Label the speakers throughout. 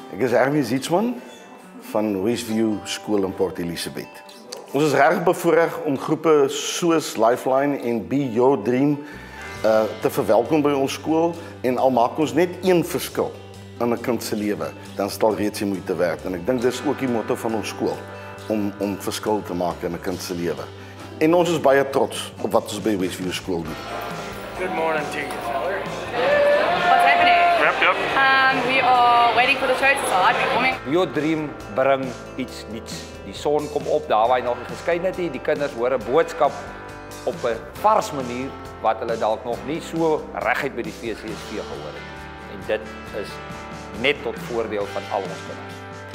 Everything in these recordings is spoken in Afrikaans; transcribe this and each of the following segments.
Speaker 1: Ek is Hermes Zietsman van Westview Skool in Port Elizabeth. Ons is reg bevoorreg om groepe soos Lifeline en Be Your Dream te verwelkom by ons skool en al maak ons net een verskil in 'n kind se lewe, dan sal reeds die moeite werd. En ek dink dis ook die motto van ons skool om verskil te maak in 'n kind se lewe. En ons is baie trots op wat ons by Westview Skool doen.
Speaker 2: Good morning to you, fella.
Speaker 3: What's happening?
Speaker 2: Yep.
Speaker 3: We are waiting for the show to start. We're coming.
Speaker 4: Your Dream bring iets nuuts. Die son kom op daar waar hy nog nie geskyn het nie. Die kinders hoor 'n boodskap op 'n vars manier wat hulle dalk nog nie so reguit by die FCSV gehoor het. En dit is net tot voordeel van al ons kinders.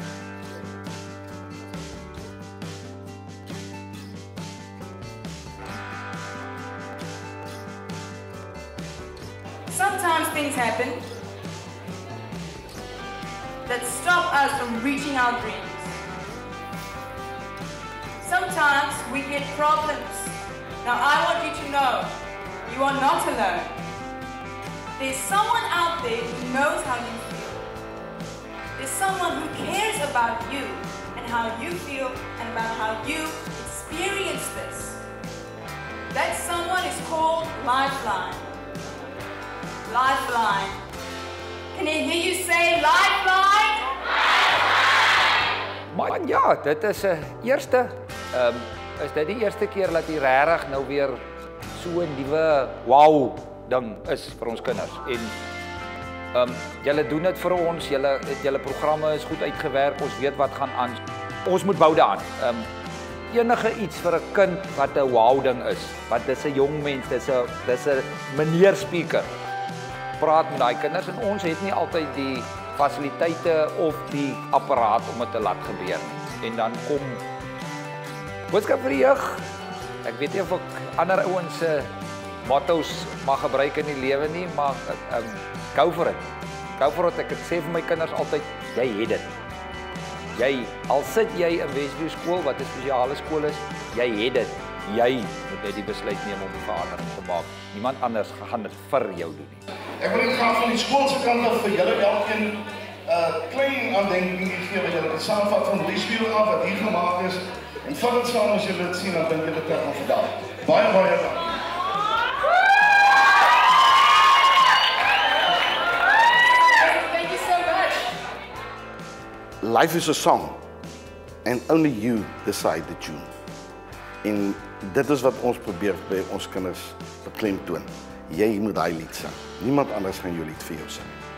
Speaker 5: Sometimes things happen that stop us from reaching our dreams. Sometimes we get problems. Now I want you to know, you are not alone. There's someone out there who knows how you feel. There's someone who cares about you and how you feel and about how you experience this. That someone is called Lifeline. Lifeline. Can I hear you say Lifeline?
Speaker 4: Maar ja, dit is 'n eerste is dit die eerste keer dat jy regtig nou weer so 'n nuwe wow ding is vir ons kinders. En julle doen dit vir ons, julle programme is goed uitgewerk, ons weet wat gaan aan. Ons moet bou daaraan. Enige iets vir 'n kind wat 'n wow ding is, wat dis 'n jong mens, dis 'n meneer speaker. Praat met daai kinders en ons het nie altyd die fasiliteite of die apparaat om dit te laat gebeur nie. En dan kom boodskap vir die jeug. Ek weet nie of ek ander ouens se motto's mag gebruik in die lewe nie, maar go for it. Go for it. Ek sê vir my kinders altyd, jy het dit. Al sit jy in Westview Skool wat 'n spesiale skool is, jy het dit. Jy moet net die besluit neem om die verandering te maak. Niemand anders gaan dit vir jou doen nie.
Speaker 1: Ek wil net graag van die skool se kant af vir julle elkeen klein aandenking gee wat julle kan saamvat van Westview af wat hier gemaak is. En vat dit saam as julle dit sien, dan dink julle terug aan vandag. Baie dankie.
Speaker 5: Thank you so much.
Speaker 1: Life is a song and only you decide the tune. En dit is wat ons probeer by ons kinders beklemtoon. Jy moet daai lied sing. Niemand anders gaan jou lied vir jou sing.